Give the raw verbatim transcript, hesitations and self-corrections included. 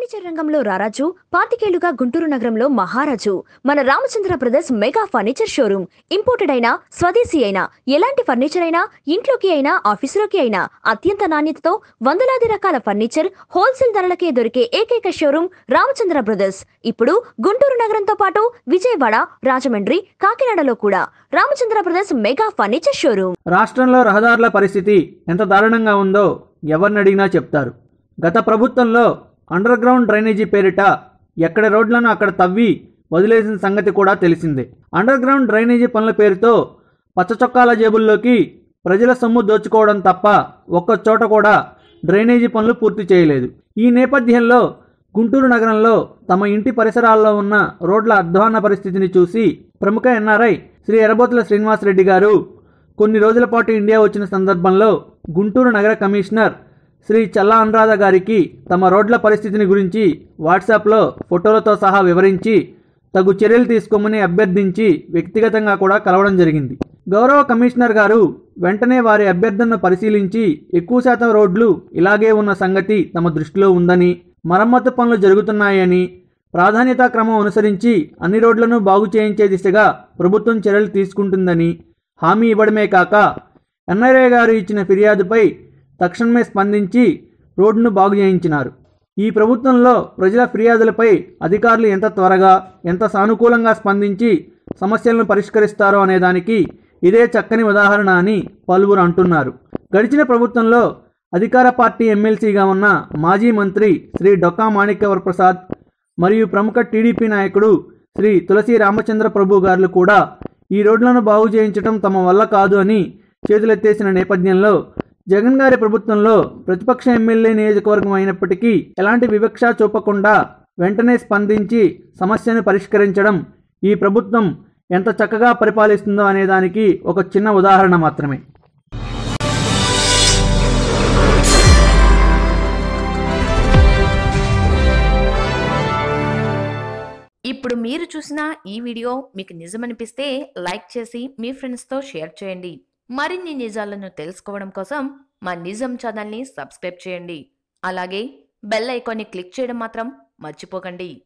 Furniture రంగంలో రారాజు, పాతికేళ్లుగా గుంటూరు నగరంలో మహారాజు. మన Ramachandra brothers mega furniture showroom. Imported అయినా, స్వదేశీ అయినా, ఎలాంటి ఫర్నిచర్ అయినా, ఇంట్లోకి అయినా, ఆఫీసులోకి అయినా అత్యంత నాణ్యతతో వందలాది రకాల ఫర్నిచర్ హోల్సేల్ ధరలకే దొరికే ఏకైక షోరూమ్ రామచంద్ర బ్రదర్స్. ఇప్పుడు గుంటూరు నగరంతో పాటు విజయవాడ, రాజమండ్రి, కాకినాడలో కూడా Ramachandra brothers mega furniture showroom. రాష్ట్రంలో రహదారుల పరిస్థితి ఎంత దారుణంగా ఉందో ఎవరిని అడిగినా చెప్తారు. గత ప్రభుత్వంలో అండర్ గ్రౌండ్ డ్రైనేజీ పేరిట ఎక్కడ రోడ్లను అక్కడ తవ్వి వదిలేసిన సంగతి కూడా తెలిసిందే. అండర్ గ్రౌండ్ డ్రైనేజీ పనుల పేరుతో పచ్చచొక్కాల జేబుల్లోకి ప్రజల సొమ్ము దోచుకోవడం తప్ప ఒక్క చోట కూడా డ్రైనేజీ పనులు పూర్తి చేయలేదు. ఈ నేపథ్యంలో గుంటూరు నగరంలో తమ ఇంటి పరిసరాల్లో ఉన్న రోడ్ల అధ్వాన్న పరిస్థితిని చూసి ప్రముఖ ఎన్ఆర్ఐ శ్రీ ఎర్రబోతుల శ్రీనివాసరెడ్డి గారు కొన్ని రోజుల పాటు ఇండియా వచ్చిన సందర్భంలో గుంటూరు నగర కమిషనర్ శ్రీ చల్లా అనురాధ గారికి తమ రోడ్ల పరిస్థితిని గురించి వాట్సాప్లో ఫోటోలతో సహా వివరించి తగు చర్యలు తీసుకోమని అభ్యర్థించి వ్యక్తిగతంగా కూడా కలవడం జరిగింది. గౌరవ కమిషనర్ గారు వెంటనే వారి అభ్యర్థనను పరిశీలించి ఎక్కువ శాతం రోడ్లు ఇలాగే ఉన్న సంగతి తమ దృష్టిలో ఉందని, మరమ్మతు పనులు జరుగుతున్నాయని, ప్రాధాన్యతా క్రమం అనుసరించి అన్ని రోడ్లను బాగు చేయించే దిశగా ప్రభుత్వం చర్యలు తీసుకుంటుందని హామీ ఇవ్వడమే కాక ఎన్ఆర్ఐ గారు ఇచ్చిన ఫిర్యాదుపై తక్షణమే స్పందించి రోడ్డును బాగు చేయించినారు. ఈ ప్రభుత్వంలో ప్రజల ఫిర్యాదులపై అధికారులు ఎంత త్వరగా, ఎంత సానుకూలంగా స్పందించి సమస్యలను పరిష్కరిస్తారో అనేదానికి ఇదే చక్కని ఉదాహరణ అని పలువురు అంటున్నారు. గడిచిన ప్రభుత్వంలో అధికార పార్టీ ఎమ్మెల్సీగా ఉన్న మాజీ మంత్రి శ్రీ డొక్కా మాణిక్యవర ప్రసాద్ మరియు ప్రముఖ టీడీపీ నాయకుడు శ్రీ తులసి రామచంద్ర ప్రభు గారు కూడా ఈ రోడ్లను బాగు చేయించడం తమ వల్ల కాదు అని చేతులెత్తేసిన నేపథ్యంలో జగన్ గారి ప్రభుత్వంలో ప్రతిపక్ష ఎమ్మెల్యే నియోజకవర్గం అయినప్పటికీ ఎలాంటి వివక్ష చూపకుండా వెంటనే స్పందించి సమస్యను పరిష్కరించడం ఈ ప్రభుత్వం ఎంత చక్కగా పరిపాలిస్తుందో అనేదానికి ఒక చిన్న ఉదాహరణ మాత్రమే. ఇప్పుడు మీరు చూసిన ఈ వీడియో మీకు నిజమనిపిస్తే లైక్ చేసి మీ ఫ్రెండ్స్తో షేర్ చేయండి. మరిన్ని నిజాలను తెలుసుకోవడం కోసం మా నిజం ఛానల్ని సబ్స్క్రైబ్ చేయండి. అలాగే బెల్ ఐకాన్ని క్లిక్ చేయడం మాత్రం మర్చిపోకండి.